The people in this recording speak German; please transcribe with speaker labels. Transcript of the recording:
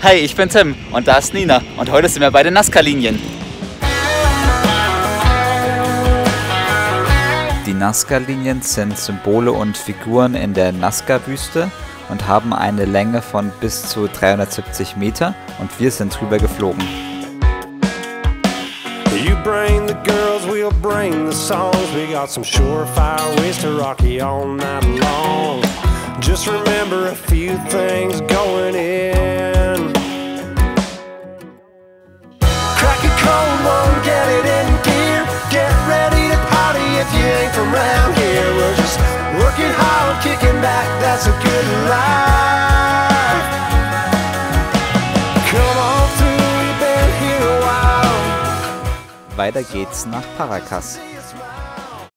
Speaker 1: Hi, ich bin Tim und da ist Nina und heute sind wir bei den Nazca-Linien. Die Nazca-Linien sind Symbole und Figuren in der Nazca-Wüste und haben eine Länge von bis zu 370 Meter und wir sind drüber geflogen.
Speaker 2: You bring the girls, we'll bring the songs. We got some surefire ways to rock you all night long. Just remember a few things going in. Crack a cold one, get it in gear. Get ready to party if you ain't from around here. We're just working hard, kicking back, that's a good life. Come on through, we've been here a while.
Speaker 1: Weiter geht's nach Paracas.